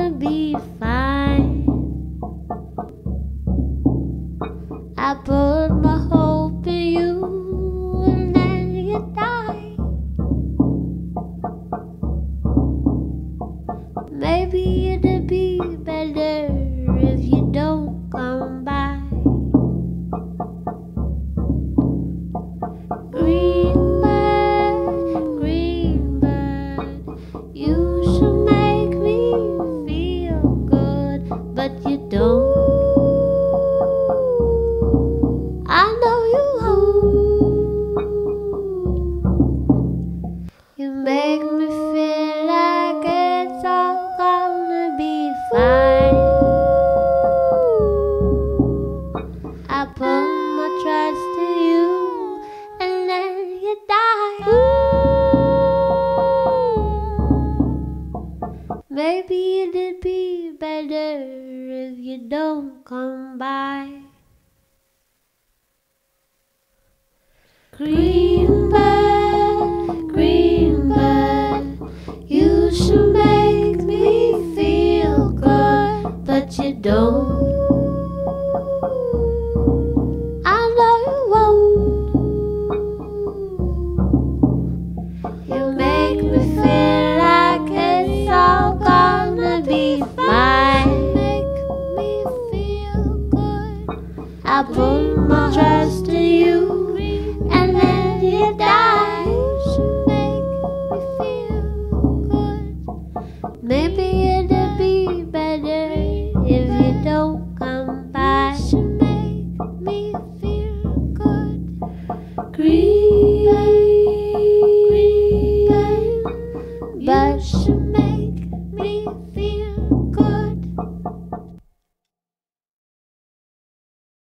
gonna be fine. I put my hope in you and then you die. Maybe it'd be better if you don't come by. Green bird, you should make me feel good, but you don't. I know you won't. You make me feel like it's all gonna be fine. I put my trust in you and then you die. Maybe it'd be better if you don't come by. Green bird, you should make me feel good, but you don't. I know you won't. You make me feel like it's all gonna be fine. Make me feel good. I put my trust in you and then you die. You should make me feel good. Maybe it'd be better if you don't.